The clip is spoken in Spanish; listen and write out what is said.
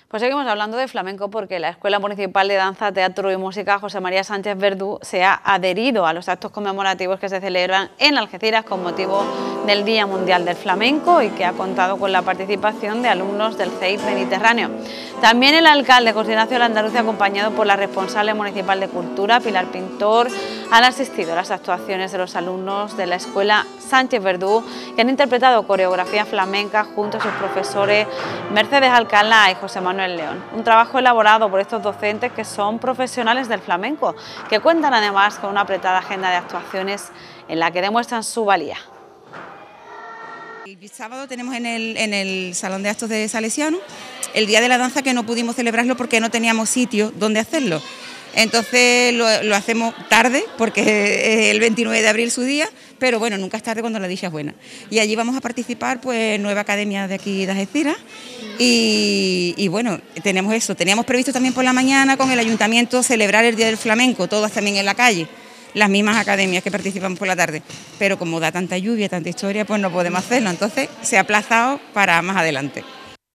Pues seguimos hablando de flamenco porque la Escuela Municipal de Danza, Teatro y Música José María Sánchez Verdú se ha adherido a los actos conmemorativos que se celebran en Algeciras con motivo del Día Mundial del Flamenco y que ha contado con la participación de alumnos del CEIP Mediterráneo. También el alcalde José Ignacio Landaluce, acompañado por la responsable municipal de Cultura, Pilar Pintor, han asistido a las actuaciones de los alumnos de la Escuela Sánchez Verdú, que han interpretado coreografía flamenca junto a sus profesores Mercedes Alcalá y José Manuel León. Un trabajo elaborado por estos docentes que son profesionales del flamenco, que cuentan además con una apretada agenda de actuaciones en la que demuestran su valía. El sábado tenemos en el Salón de Actos de Salesiano el Día de la Danza, que no pudimos celebrarlo porque no teníamos sitio donde hacerlo. Entonces lo hacemos tarde porque es el 29 de abril su día, pero bueno, nunca es tarde cuando la dicha es buena. Y allí vamos a participar pues nueva academia de aquí de Algeciras y bueno, tenemos eso. Teníamos previsto también por la mañana con el ayuntamiento celebrar el Día del Flamenco, todas también en la calle, las mismas academias que participamos por la tarde, pero como da tanta lluvia, tanta historia, pues no podemos hacerlo, entonces se ha aplazado para más adelante.